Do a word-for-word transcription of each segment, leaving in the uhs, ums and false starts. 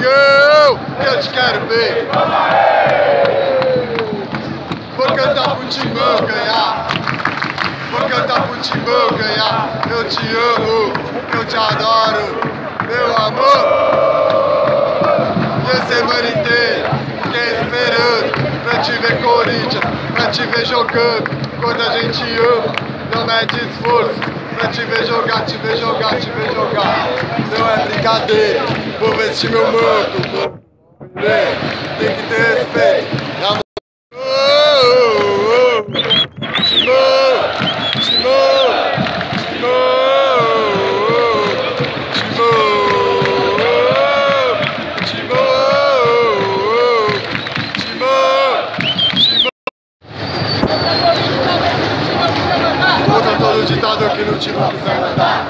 Mengão, eu te quero ver. Vou cantar pro Timão ganhar. Vou cantar pro Timão ganhar. Eu te amo, eu te adoro, meu amor. E a semana inteira fiquei esperando pra te ver Corinthians, pra te ver jogando. Quando a gente ama, não mete esforço. Pra te ver jogar, te ver jogar, te ver jogar. Não é brincadeira, vou vestir meu manto. Tem que ter respeito. Contra todo ditador que no time quiser mandar.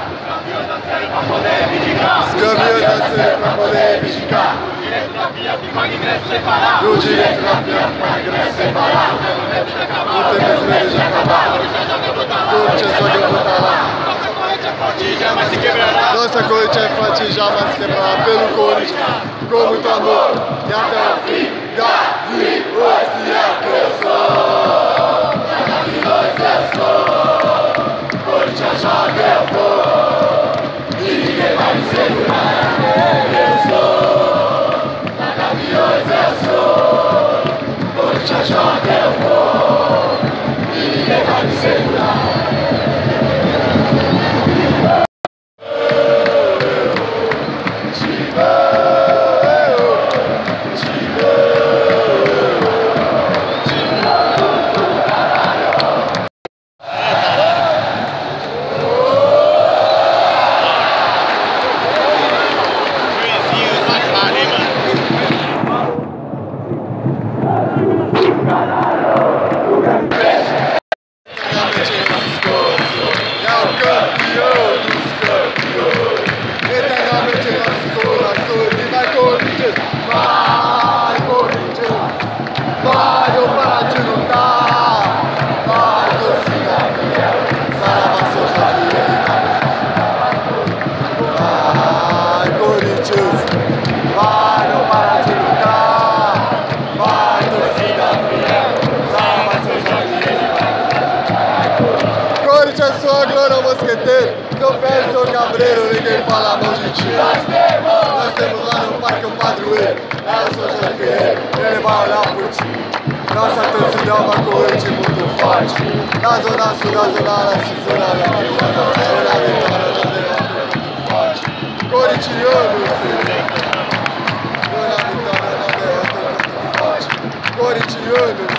Os caminhos da série pra poder reivindicar. E o direito da via pra ingresso separar. Não tem mais medo de acabar. Corinthians só que eu vou estar lá. Nossa Corinthians é forte, jamais quebrar pelo Corinthians. Com muito amor e até o fim da vida. Hoje é que eu sou. E nós é só. Corinthians joga, eu vou. E ninguém vai me segurar. Eu sou. Na Gaviões eu sou. Corinthians joga, eu vou. E ninguém vai me segurar. Sou velho, sou cabreiro, ninguém fala mal de ti. Nós temos lá no parque um padroeiro. Eu sou Jorge Guerreiro, ele vai olhar por ti. Nossa torcida é uma corrente muito forte. Na zona sul, na zona leste, zona leste, zona vitória, na derrota muito forte. Corintiano, filho. Zona vitória, na derrota muito forte. Corintiano.